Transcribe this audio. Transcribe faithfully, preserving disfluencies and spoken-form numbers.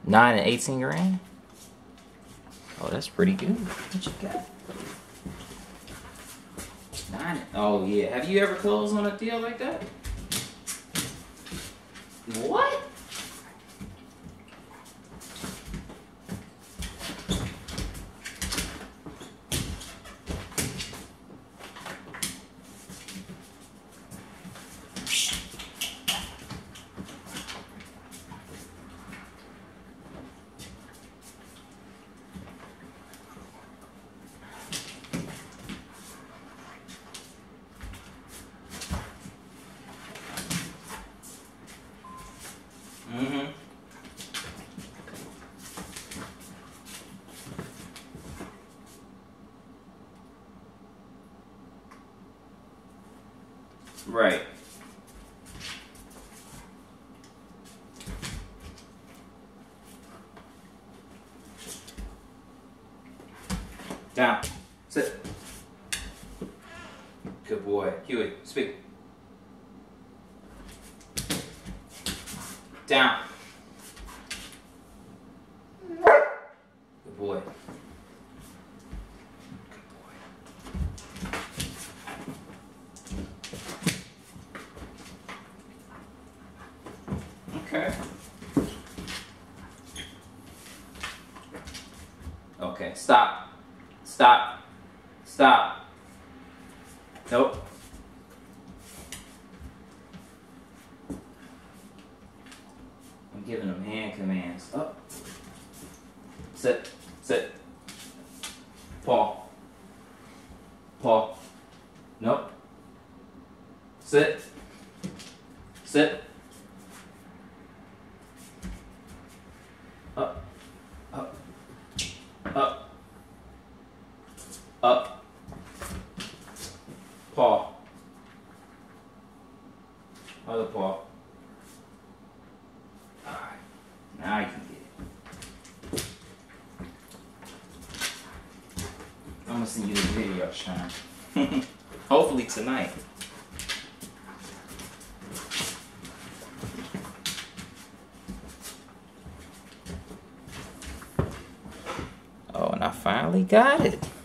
Nine and eighteen grand? Oh, that's pretty good. What you got? Nine. Oh, yeah. Have you ever closed on a deal like that? What? Mm-hmm. Right. Down. Sit. Good boy. Huey, speak. Down. Good boy. Good boy. Okay. Okay, stop. Stop. Stop. Nope. I'm giving them hand commands. Up. Sit. Sit. Paw. Paw. Nope. Sit. Sit. Up. Up. Up. Up. Paw. Other paw. Alright. Now you can get it. I'm gonna send you the video, Sean. Hopefully tonight. Oh, and I finally got it.